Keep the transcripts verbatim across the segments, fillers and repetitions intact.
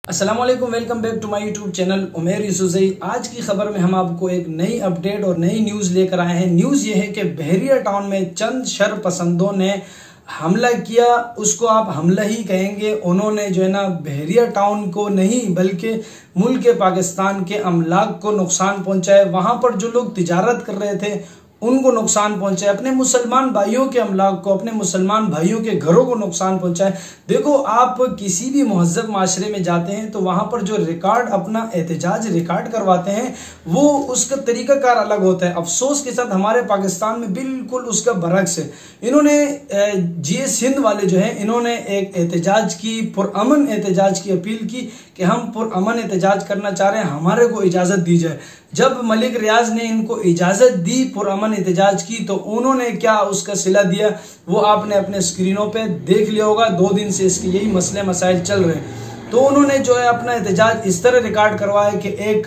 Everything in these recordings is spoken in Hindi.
अस्सलाम वालेकुम, welcome back to my YouTube channel Umer Yousafzai. आज की खबर में हम आपको एक नई अपडेट और नई न्यूज़ लेकर आए हैं। न्यूज़ ये है कि बहरिया टाउन में चंद शर पसंदों ने हमला किया, उसको आप हमला ही कहेंगे। उन्होंने जो है ना बहरिया टाउन को नहीं बल्कि मुल्क पाकिस्तान के अमलाक को नुकसान पहुंचाया। वहां पर जो लोग तिजारत कर रहे थे उनको नुकसान पहुंचाए, अपने मुसलमान भाइयों के अमलाक को, अपने मुसलमान भाइयों के घरों को नुकसान पहुंचाए। देखो, आप किसी भी महज़ब माशरे में जाते हैं तो वहां पर जो रिकॉर्ड अपना एहतजाज रिकॉर्ड करवाते हैं वो उसका तरीकाकार अलग होता है। अफसोस के साथ हमारे पाकिस्तान में बिल्कुल उसका बरक्स है। इन्होंने जी सिंध वाले जो है इन्होंने एक एहतजाज की, पुरअमन एहतजाज की अपील की कि हम पुरअमन एहतजाज करना चाह रहे हैं, हमारे को इजाजत दी जाए। जब मलिक रियाज ने इनको इजाजत दी पुरअमन एहतजाज की तो उन्होंने क्या उसका सिला दिया वो आपने अपने स्क्रीनों पे देख लिया होगा। दो दिन से इसके यही मसले मसाइल चल रहे हैं। तो उन्होंने जो है अपना एहतजाज इस तरह रिकॉर्ड करवाया कि एक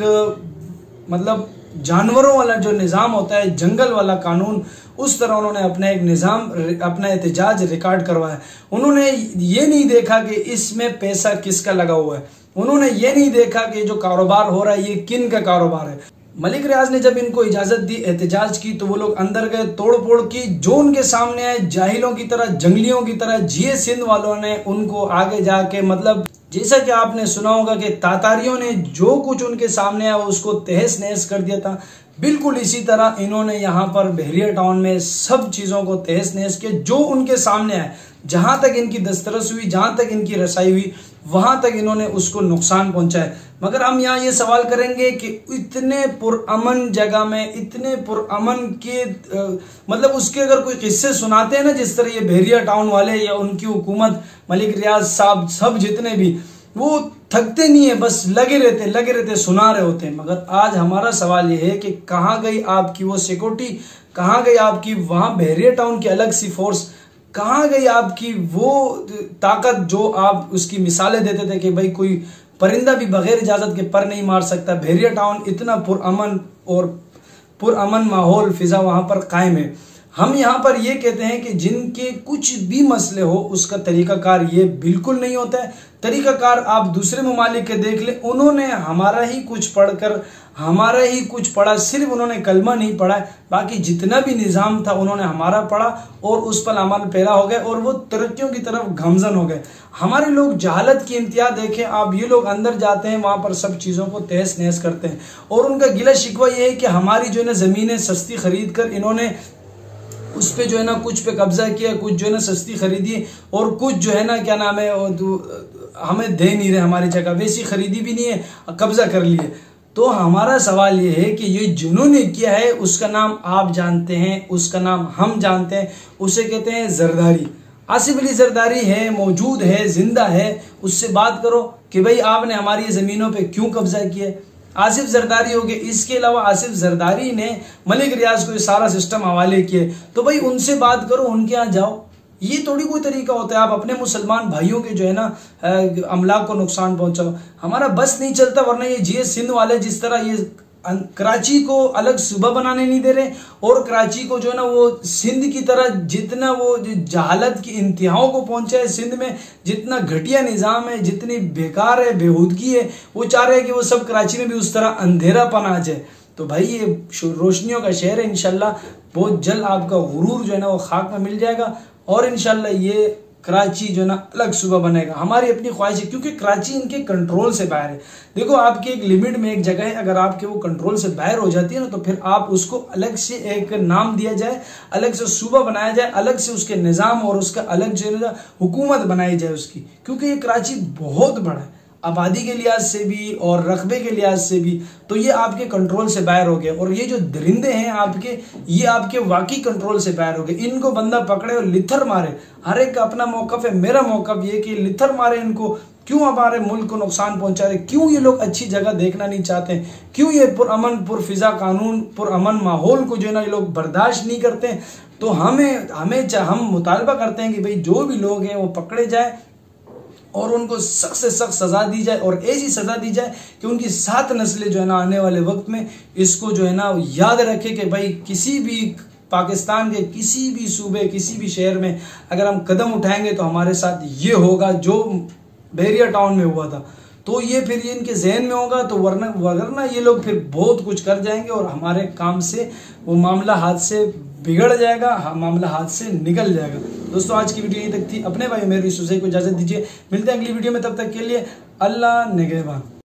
मतलब जानवरों वाला जो निज़ाम होता है, जंगल वाला कानून, उस तरह उन्होंने अपना एक निज़ाम अपना एहतजाज रिकॉर्ड करवाया। उन्होंने ये नहीं देखा कि इसमें पैसा किसका लगा हुआ है, उन्होंने ये नहीं देखा कि जो कारोबार हो रहा है ये किन का कारोबार है। मलिक रियाज ने जब इनको इजाजत दी एहतजाज की तो वो लोग अंदर गए, तोड़ फोड़ की, जो उनके सामने आए जाहिलों की तरह, जंगलियों की तरह। जिए सिंध वालों ने उनको आगे जाके मतलब जैसा कि आपने सुना होगा कि तातारियों ने जो कुछ उनके सामने आया उसको तहस नहस कर दिया था। बिल्कुल इसी तरह इन्होंने यहाँ पर बहरिया टाउन में सब चीज़ों को तहस नहस किया जो उनके सामने आए। जहां तक इनकी दस्तरस हुई, जहां तक इनकी रसाई हुई, वहां तक इन्होंने उसको नुकसान पहुंचाया। मगर हम यहाँ ये सवाल करेंगे कि इतने पुरअमन जगह में, इतने पुरअमन के आ, मतलब उसके अगर कोई किस्से सुनाते हैं ना, जिस तरह ये बहरिया टाउन वाले या उनकी हुकूमत, मलिक रियाज साहब, सब जितने भी, वो थकते नहीं है, बस लगे रहते लगे रहते सुना रहे होते हैं। मगर आज हमारा सवाल ये है कि कहाँ गई आपकी वो सिक्योरिटी, कहाँ गई आपकी वहाँ बहरिया टाउन की अलग सी फोर्स, कहाँ गई आपकी वो ताकत जो आप उसकी मिसालें देते थे कि भाई कोई परिंदा भी बगैर इजाजत के पर नहीं मार सकता। बहरिया टाउन इतना पुरअमन और पुरअमन माहौल फिजा वहां पर कायम है। हम यहाँ पर ये कहते हैं कि जिनके कुछ भी मसले हो उसका तरीकाकार ये बिल्कुल नहीं होता है। तरीकाकार आप दूसरे ममालिक के देख ले, उन्होंने हमारा ही कुछ पढ़कर, हमारा ही कुछ पढ़ा, सिर्फ उन्होंने कलमा नहीं पढ़ा, बाकी जितना भी निज़ाम था उन्होंने हमारा पढ़ा और उस पर अमल पैरा हो गए और वो तरक्कियों की तरफ गमजन हो गए। हमारे लोग जहालत की इंतहा देखें आप, ये लोग अंदर जाते हैं वहाँ पर सब चीज़ों को तहस नहस करते हैं और उनका गिला शिकवा ये है कि हमारी जो है ना ज़मीनें सस्ती खरीद कर इन्होंने उस पे जो है ना कुछ पे कब्जा किया, कुछ जो है ना सस्ती खरीदी और कुछ जो है ना क्या नाम है हमें दे नहीं रहे, हमारी जगह वैसी खरीदी भी नहीं है, कब्जा कर लिए। तो हमारा सवाल ये है कि ये जिन्होंने किया है उसका नाम आप जानते हैं, उसका नाम हम जानते हैं, उसे कहते हैं जरदारी। आसिफ अली जरदारी है, मौजूद है, जिंदा है, उससे बात करो कि भाई आपने हमारी ज़मीनों पे क्यों कब्जा किया। आसिफ जरदारी हो गए, इसके अलावा आसिफ जरदारी ने मलिक रियाज को ये सारा सिस्टम हवाले किए, तो भाई उनसे बात करो, उनके यहाँ जाओ। ये थोड़ी कोई तरीका होता है आप अपने मुसलमान भाइयों के जो है ना अमलाक को नुकसान पहुंचाओ। हमारा बस नहीं चलता, वरना ये जी सिंध वाले जिस तरह ये कराची को अलग सूबा बनाने नहीं दे रहे और कराची को जो है ना वो सिंध की तरह जितना वो जहालत की इंतहाओं को पहुंचा है, सिंध में जितना घटिया निज़ाम है, जितनी बेकार है, बेहूदगी है, वो चाह रहे हैं कि वो सब कराची में भी उस तरह अंधेरापन आ जाए। तो भाई ये रोशनियों का शहर है, इंशाल्लाह बहुत जल्द आपका गुरूर जो है ना वो खाक में मिल जाएगा और इंशाल्लाह ये कराची जो है ना अलग सूबा बनेगा। हमारी अपनी ख्वाहिश है क्योंकि कराची इनके कंट्रोल से बाहर है। देखो, आपकी एक लिमिट में एक जगह है, अगर आपके वो कंट्रोल से बाहर हो जाती है ना तो फिर आप उसको अलग से एक नाम दिया जाए, अलग से सूबा बनाया जाए, अलग से उसके निज़ाम और उसका अलग जो है हुकूमत बनाई जाए उसकी, क्योंकि ये कराची बहुत बड़ा है आबादी के लिहाज से भी और रकबे के लिहाज से भी। तो ये आपके कंट्रोल से बाहर हो गए और ये जो दरिंदे हैं आपके, ये आपके वाकई कंट्रोल से बाहर हो गए। इनको बंदा पकड़े और लिथर मारे, हर एक का अपना मौकफ है। मेरा मौकफ ये कि लिथर मारे इनको, क्यों हमारे मुल्क को नुकसान पहुंचा रहे, क्यों ये लोग अच्छी जगह देखना नहीं चाहते, क्यों ये पुरअमन पुरफिजा कानून पुरअमन माहौल को जो है ना ये लोग बर्दाश्त नहीं करते। तो हमें हमें हम मुतालबा करते हैं कि भाई जो भी लोग हैं वो पकड़े जाए और उनको सख्त से सख्त सजा दी जाए और ऐसी सजा दी जाए कि उनकी सात नस्लें जो है ना आने वाले वक्त में इसको जो है ना याद रखे कि भाई किसी भी पाकिस्तान के किसी भी सूबे, किसी भी शहर में अगर हम कदम उठाएंगे तो हमारे साथ ये होगा जो बहरिया टाउन में हुआ था। तो ये फिर ये इनके जहन में होगा, तो वरना वरना ये लोग फिर बहुत कुछ कर जाएंगे और हमारे काम से वो मामला हाथ से बिगड़ जाएगा, हाँ मामला हाथ से निकल जाएगा। दोस्तों आज की वीडियो यहीं तक थी। अपने भाई उमैर यूसुफ को इजाजत दीजिए, मिलते हैं अगली वीडियो में, तब तक के लिए अल्लाह निगहबान।